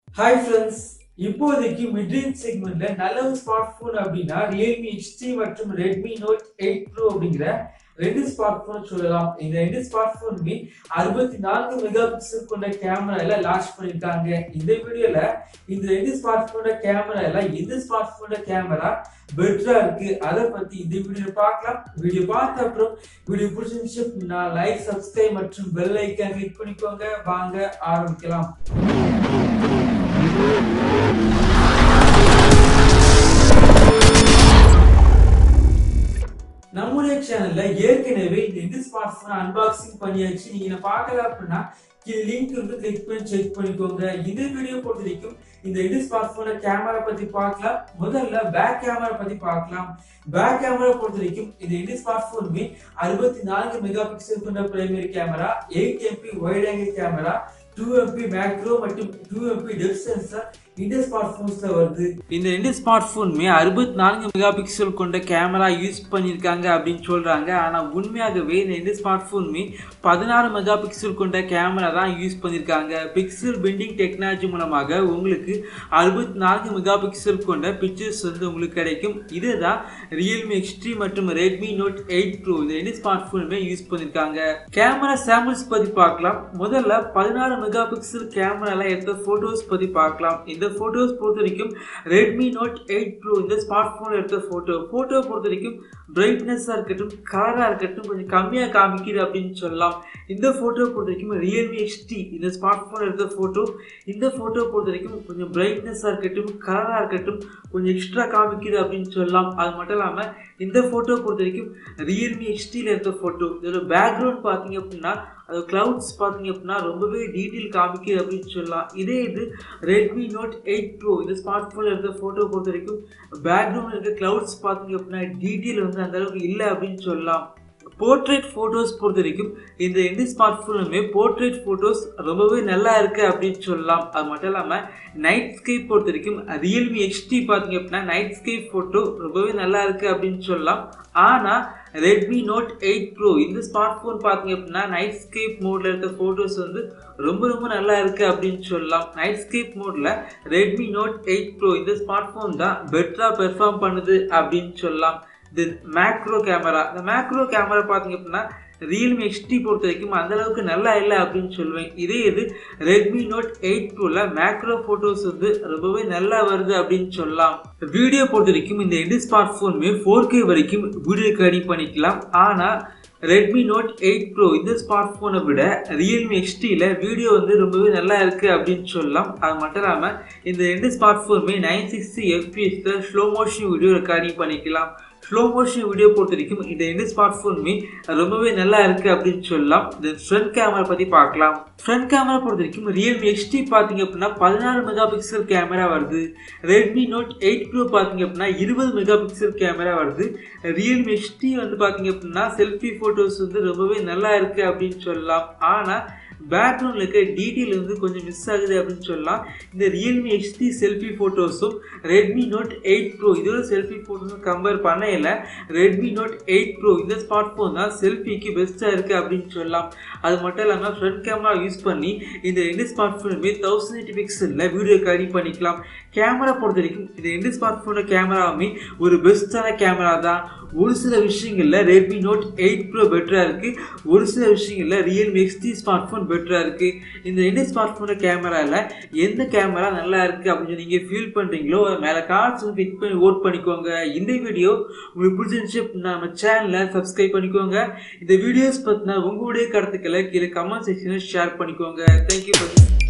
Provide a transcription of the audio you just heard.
Hi friends, இப்போதைக்கு mid-range segmentல நல்ல ஒரு ஸ்மார்ட்போன் அப்படின்னா Realme X3 மற்றும் Redmi Note 8 Pro அப்படிங்கிற ரெண்டு ஸ்மார்ட்போன் சொல்லலாம். இந்த ரெண்டு ஸ்மார்ட்போனுமே 64 மெகா பிக்சல் கொண்ட கேமரால லான்ச் பண்ணிருக்காங்க. இந்த வீடியோல இந்த ரெண்டு ஸ்மார்ட்போனோட கேமரால எந்த ஸ்மார்ட்போனோட கேமரா பெட்டரா இருக்கு அத பத்தி இந்த வீடியோல பார்க்கலாம். வீடியோ பார்த்த அப்புறம் வீடியோ பிடிச்சிருந்துச்சுன்னா லைக், சப்ஸ்கிரைப் மற்றும் பெல் ஐகான் கிளிக் பண்ணிக்கோங்க. வாங்க ஆரம்பிக்கலாம். நம்முடைய சேனல்ல ஏற்கனவே இந்த ஸ்மார்ட்போன் அன்பாக்சிங் பண்ணியாச்சு. நீங்க பார்க்கல அப்படின்னா கீழ லிங்க் இருக்கு, கிளிக் பண்ணி செக் பண்ணிக்கோங்க. இந்த வீடியோ பொறுத்த வரைக்கும் இந்த ஸ்மார்ட்போனோட கேமரா பத்தி பார்க்கலாம். முதல்ல பேக் கேமரா பத்தி பார்க்கலாம். பேக் கேமரா பொறுத்த வரைக்கும் இந்த ஸ்மார்ட்போனுமே 64 மெகா பிக்சல் கொண்ட primary camera, 8 MP wide angle camera, 2 MP macro மற்றும் 2 MP டெப்த் சென்சார் இந்த ஸ்மார்ட்போன்ஸ்ல வருது. இந்த ரெண்டு ஸ்மார்ட்போனுமே 64 மெகா பிக்சல் கொண்ட கேமரா யூஸ் பண்ணிருக்காங்க அப்படின்னு சொல்றாங்க. ஆனா உண்மையாகவே இந்த ரெண்டு ஸ்மார்ட்போனுமே 16 மெகா பிக்சல் கொண்ட கேமரா தான் யூஸ் பண்ணிருக்காங்க. பிக்சல் பெண்டிங் டெக்னாலஜி மூலமாக உங்களுக்கு 64 மெகா பிக்சல் கொண்ட பிக்சர்ஸ் வந்து உங்களுக்கு கிடைக்கும். இதுதான் Realme X3 மற்றும் Redmi Note 8 Pro இந்த ரெண்டு ஸ்மார்ட்போனுமே யூஸ் பண்ணிருக்காங்க. கேமரா சாம்பிள்ஸ் பத்தி பார்க்கலாம். முதல்ல 16 மெகா பிக்சல் கேமரால எடுத்த போட்டோஸ் பத்தி பார்க்கலாம். இந்த போட்டோஸ் பொறுத்த வரைக்கும் Redmi Note 8 Pro இந்த ஸ்மார்ட்போன் எடுத்த போட்டோ பொறுத்த வரைக்கும் பிரைட்னஸா இருக்கட்டும், கலரா இருக்கட்டும் கொஞ்சம் கம்மியா காமிக்குது அப்படின்னு சொல்லலாம். இந்த போட்டோ பொறுத்த வரைக்கும் Realme X3 இந்த ஸ்மார்ட்போன் எடுத்த போட்டோ, இந்த போட்டோ பொறுத்த வரைக்கும் கொஞ்சம் பிரைட்னஸா இருக்கட்டும், கலரா இருக்கட்டும் கொஞ்சம் எக்ஸ்ட்ரா காமிக்குது அப்படின்னு சொல்லலாம். அது மட்டும் இல்லாம இந்த போட்டோ பொறுத்த வரைக்கும் Realme X3 எடுத்த போட்டோ, இதோட பேக்ரவுண்ட் பாத்தீங்க அப்படின்னா அது கிளவுட்ஸ் பாத்தீங்க அப்படின்னா ரொம்பவே டீட்டெயில் காமிக்குது அப்படின்னு சொல்லலாம். இதே இது Redmi Note 8 Pro இந்த ஸ்மார்ட்போன்ல இருக்க போட்டோ பொறுத்த வரைக்கும் பேக்ரவுண்ட்ல இருக்க கிளவுட்ஸ் பாத்தீங்க அப்படின்னா டீட்டெயில் வந்து அந்த அளவுக்கு இல்லை அப்படின்னு சொல்லலாம். போர்ட்ரேட் போட்டோஸ் பொறுத்த வரைக்கும் இந்த ரெண்டு ஸ்மார்ட்போனுமே போர்ட்ரேட் போட்டோஸ் ரொம்பவே நல்லா இருக்கு அப்படின்னு சொல்லலாம். அது மட்டும் இல்லாம நைட் ஸ்கேப் பொறுத்த வரைக்கும் Realme X3 பாத்தீங்க அப்படின்னா நைட் ஸ்கேப் போட்டோ ரொம்பவே நல்லா இருக்கு அப்படின்னு சொல்லலாம். ஆனா Redmi Note 8 Pro இந்த ஸ்மார்ட்போன் பாத்தீங்க அப்படின்னா நைட் ஸ்கேப் மோட்ல இருக்க போட்டோஸ் வந்து ரொம்ப நல்லா இருக்கு அப்படின்னு சொல்லலாம். நைட் ஸ்கேப் மோட்ல Redmi Note 8 Pro இந்த ஸ்மார்ட்போன் தான் பெட்டரா பெர்ஃபார்ம் பண்ணுது அப்படின்னு சொல்லலாம். இந்த மேக்ரோ கேமரா, இந்த மேக்ரோ கேமரா பாத்தீங்க அப்படின்னா Realme X3 பொறுத்த வரைக்கும் அந்த அளவுக்கு நல்லா இல்லை அப்படின்னு சொல்லுவேன். இதே இது Redmi Note 8 Proல மேக்ரோ போட்டோஸ் வந்து ரொம்பவே நல்லா வருது அப்படின்னு சொல்லலாம். வீடியோ பொறுத்த வரைக்கும் இந்த ரெண்டு ஸ்மார்ட்போனுமே 4K வரைக்கும் வீடியோ ரெக்கார்டிங் பண்ணிக்கலாம். ஆனா Redmi Note 8 Pro இந்த ஸ்மார்ட்போனை விட Realme X3ல வீடியோ வந்து ரொம்பவே நல்லா இருக்கு அப்படின்னு சொல்லலாம். அது மட்டும் இல்லாம இந்த ரெண்டு ஸ்மார்ட்போனுமே 960 fps slow motion video recording பண்ணிக்கலாம். ஸ்லோ மோஷன் வீடியோ பொறுத்த வரைக்கும் இந்த ரெண்டு ஸ்மார்ட்போனுமே ரொம்பவே நல்லா இருக்கு அப்படின்னு சொல்லலாம். இந்த ஃப்ரண்ட் கேமரா பத்தி பார்க்கலாம். ஃப்ரண்ட் கேமரா பொறுத்த வரைக்கும் Realme X3 பாத்தீங்க அப்படின்னா 16 மெகா பிக்சல் கேமரா வருது. Redmi Note 8 Pro பாத்தீங்க அப்படின்னா 20 மெகா பிக்சல் கேமரா வருது. Realme X3 வந்து பாத்தீங்க அப்படின்னா செல்ஃபி போட்டோஸ் வந்து ரொம்பவே நல்லா இருக்கு அப்படின்னு சொல்லலாம். ஆனா பேக்ரவுண்ட்ல இருக்க டீட்டெயில் வந்து கொஞ்சம் மிஸ் ஆகுது அப்படின்னு சொல்லலாம். இந்த Realme X3 செல்ஃபி போட்டோஸும் Redmi Note 8 Pro இதோட செல்ஃபி போட்டோஸும் கம்பேர் பண்ணையில Redmi Note 8 Pro இந்த ஸ்மார்ட்போன் தான் செல்ஃபிக்கு பெஸ்டா இருக்கு அப்படின்னு சொல்லலாம். அது மட்டும் இல்லாம ஃப்ரண்ட் கேமரா யூஸ் பண்ணி இந்த ரெண்டு ஸ்மார்ட்போனுமே 1080 பிக்சல்ல வீடியோ ரெக்கார்டிங் பண்ணிக்கலாம். கேமரா பொறுத்த வரைக்கும் இந்த ரெண்டு ஸ்மார்ட்போனோட கேமராவுமே ஒரு பெஸ்டான கேமரா தான். ஒரு சில விஷயங்கள்ல Redmi Note 8 Pro பெட்டரா இருக்கு, ஒரு சில விஷயங்கள்ல Realme X3 ஸ்மார்ட்போன் பெட்டரா இருக்கு. இந்த ரெண்டு ஸ்மார்ட்போனோட கேமரால எந்த கேமரா நல்லா இருக்கு அப்படின்னு நீங்க ஃபீல் பண்றீங்களோ மேல கார்ட்ஸ் கிளிக் பண்ணி ஓட் பண்ணிக்கோங்க. இந்த வீடியோ உங்களுக்கு பிடிச்சிருந்துச்சு அப்படின்னா நம்ம சேனலை சப்ஸ்கிரைப் பண்ணிக்கோங்க. இந்த வீடியோஸ் பத்தின உங்களுடைய கருத்துக்களை கீழே கமெண்ட் செக்ஷன்ல ஷேர் பண்ணிக்கோங்க. தேங்க்யூ.